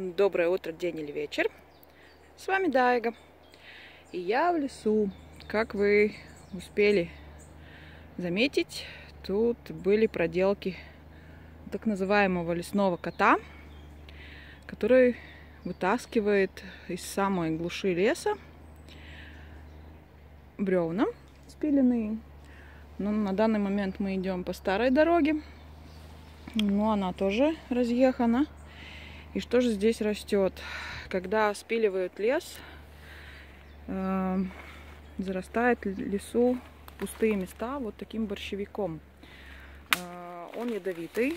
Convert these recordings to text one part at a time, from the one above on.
Доброе утро, день или вечер. С вами Дайга. И я в лесу. Как вы успели заметить, тут были проделки так называемого лесного кота, который вытаскивает из самой глуши леса бревна спиленные. Но на данный момент мы идем по старой дороге. Но она тоже разъехана. И что же здесь растет? Когда спиливают лес, зарастает лесу пустые места вот таким борщевиком. Он ядовитый.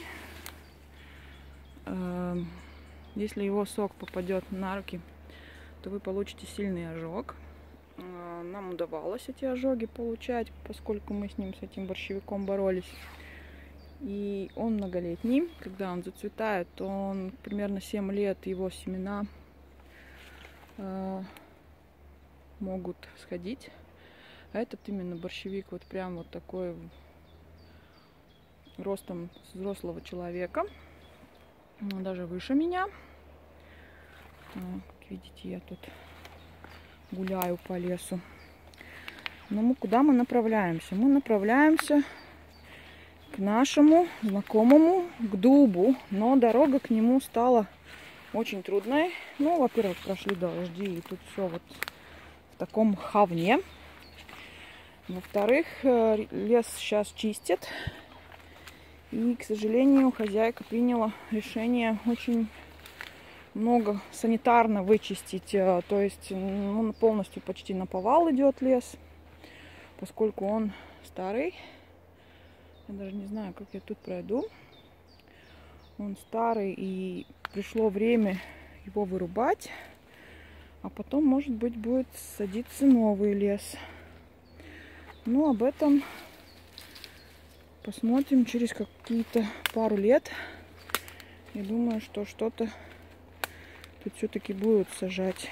Если его сок попадет на руки, то вы получите сильный ожог. Нам удавалось эти ожоги получать, поскольку мы с ним, с этим борщевиком боролись. И он многолетний. Когда он зацветает, то он примерно 7 лет, его семена могут сходить. А этот именно борщевик вот прям вот такой ростом взрослого человека. Он даже выше меня. Как видите, я тут гуляю по лесу. Но куда мы направляемся? Мы направляемся к нашему знакомому, к дубу, но дорога к нему стала очень трудной. Ну, во-первых, прошли дожди, и тут все вот в таком хавне. Во-вторых, лес сейчас чистят, и, к сожалению, хозяйка приняла решение очень много санитарно вычистить, то есть полностью почти наповал идет лес, поскольку он старый. Я даже не знаю, как я тут пройду. Он старый, и пришло время его вырубать. А потом, может быть, будет садиться новый лес. Ну, об этом посмотрим через какие-то пару лет. Я думаю, что что-то тут все-таки будут сажать.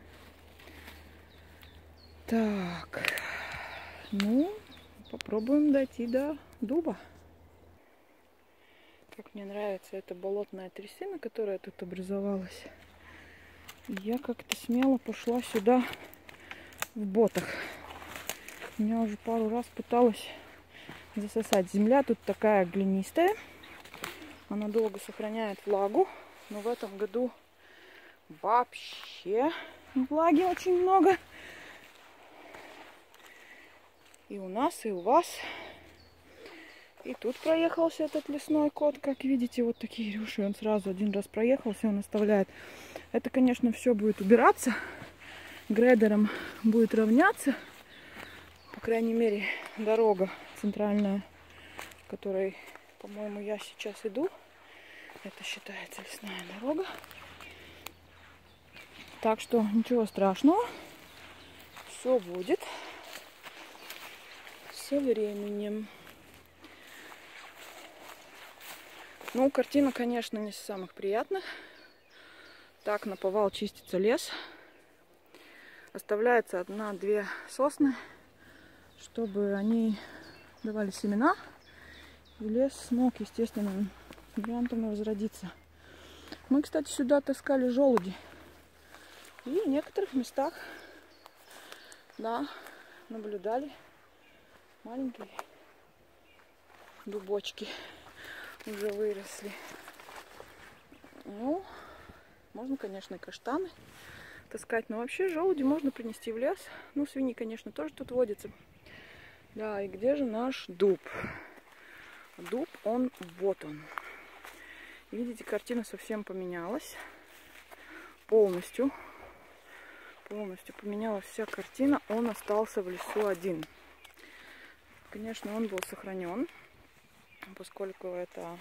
Так, ну, попробуем дойти до дуба. Как мне нравится эта болотная трясина, которая тут образовалась. Я как-то смело пошла сюда в ботах. Меня уже пару раз пыталась засосать. Земля тут такая глинистая. Она долго сохраняет влагу. Но в этом году вообще влаги очень много. И у нас, и у вас. И тут проехался этот лесной кот. Как видите, вот такие рюши. Он сразу один раз проехался, он оставляет. Это, конечно, все будет убираться. Грейдером будет равняться. По крайней мере, дорога центральная, в которой, по-моему, я сейчас иду. Это считается лесная дорога. Так что ничего страшного. Все будет со временем. Ну, картина, конечно, не из самых приятных. Так наповал чистится лес. Оставляется 1-2 сосны, чтобы они давали семена. И лес смог естественным вариантом возродиться. Мы, кстати, сюда таскали желуди. И в некоторых местах, да, наблюдали маленькие дубочки. Уже выросли. Ну, можно, конечно, и каштаны таскать, но вообще желуди можно принести в лес. Ну, свиньи, конечно, тоже тут водятся. Да, и где же наш дуб? Дуб, он, вот он. Видите, картина совсем поменялась. Полностью поменялась вся картина. Он остался в лесу один. Конечно, он был сохранен, поскольку это,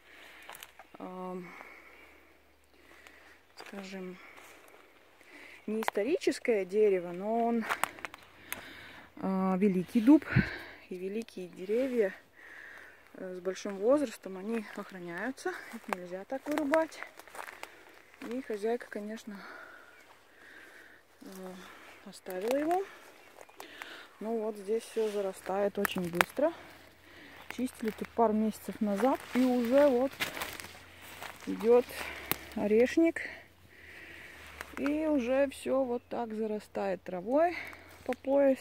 скажем, не историческое дерево, но он великий дуб. И великие деревья с большим возрастом, они охраняются. Их нельзя так вырубать. И хозяйка, конечно, оставила его. Ну вот здесь все зарастает очень быстро. Чистили тут пару месяцев назад, и уже вот идет орешник. И уже все вот так зарастает травой по пояс.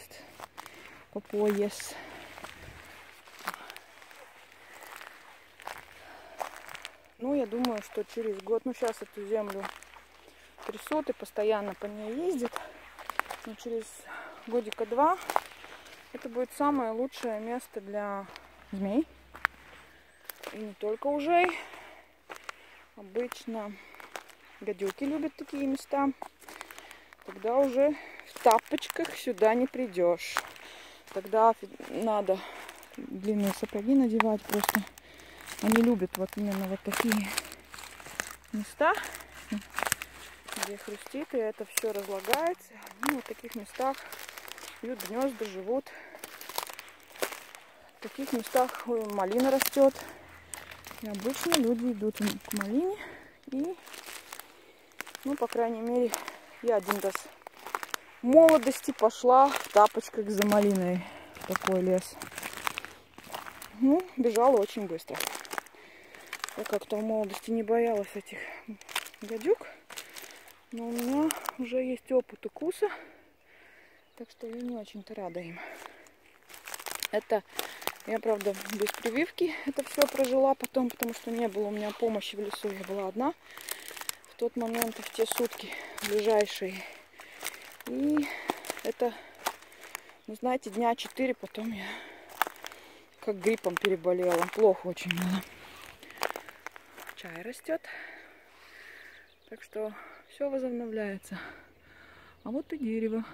Ну, я думаю, что через год, ну, сейчас эту землю трясут и постоянно по ней ездят, но через годика 2 это будет самое лучшее место для змей. И не только ужей. Обычно гадюки любят такие места. Тогда уже в тапочках сюда не придешь. Тогда надо длинные сапоги надевать просто. Они любят вот именно вот такие места, где хрустит, и это все разлагается. Они в таких местах бьют гнезда, живут. В таких местах малина растет. И обычно люди идут к малине. И, ну, по крайней мере, я один раз в молодости пошла в тапочках за малиной в такой лес. Ну, бежала очень быстро. Я как-то в молодости не боялась этих гадюк. Но у меня уже есть опыт укуса. Так что я не очень-то рада им. Это я, правда, без прививки это все прожила потом, потому что не было у меня помощи в лесу. Я была одна в тот момент, в те сутки ближайшие. И это, ну, знаете, дня 4 потом я как гриппом переболела. Плохо очень было. Чай растет. Так что все возобновляется. А вот и дерево.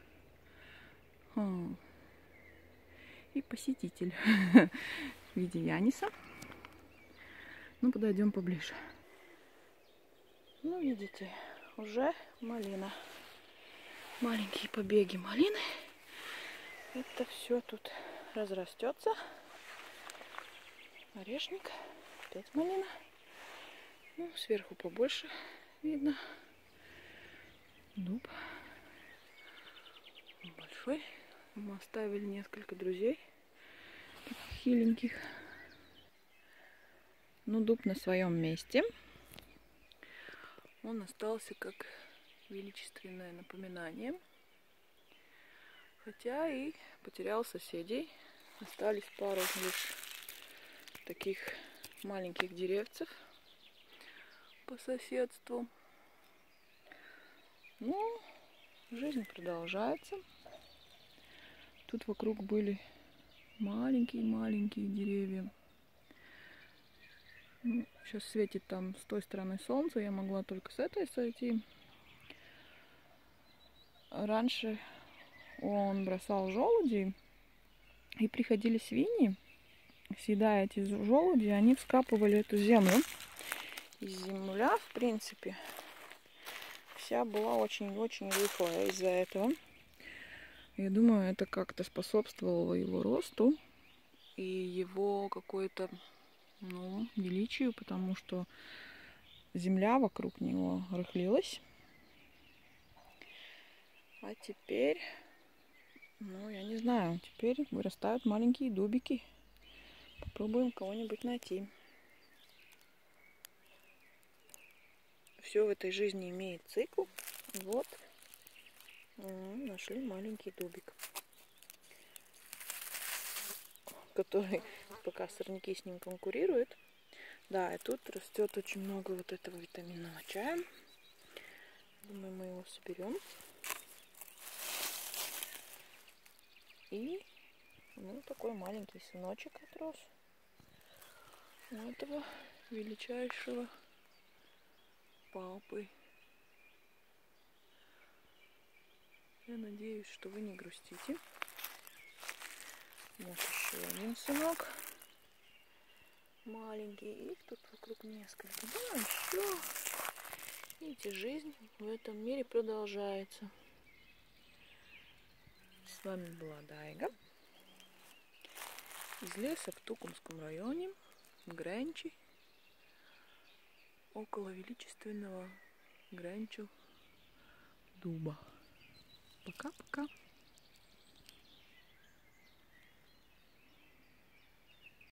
И посетитель в виде Яниса. Ну, подойдем поближе. Ну, видите, уже малина. Маленькие побеги малины. Это все тут разрастется. Орешник. Опять малина. Ну, сверху побольше видно. Дуб. Большой. Мы оставили несколько друзей. Хиленьких. Ну, дуб на своем месте. Он остался как величественное напоминание. Хотя и потерял соседей. Остались пару лишь таких маленьких деревцев по соседству. Ну, жизнь продолжается. Тут вокруг были маленькие-маленькие деревья. Ну, сейчас светит там с той стороны солнце, я могла только с этой сойти. Раньше он бросал желуди, и приходили свиньи, съедая эти желуди, они вскапывали эту землю. И земля, в принципе, вся была очень-очень рыхлая из-за этого. Я думаю, это как-то способствовало его росту и его какой-то, ну, величию, потому что земля вокруг него рыхлилась. А теперь, ну, я не знаю, теперь вырастают маленькие дубики. Попробуем кого-нибудь найти. Все в этой жизни имеет цикл. Вот, нашли маленький дубик, который пока сорняки с ним конкурируют. Да, и тут растет очень много вот этого витаминного чая. Думаю, мы его соберем. И, ну, такой маленький сыночек отрос у этого величайшего папы. Я надеюсь, что вы не грустите. Вот еще один сынок маленький. Их тут вокруг несколько. Да, еще. Видите, жизнь в этом мире продолжается. С вами была Дайга. Из леса в Тукумском районе, в Гренчи, около величественного Гренчу дуба. Пока-пока.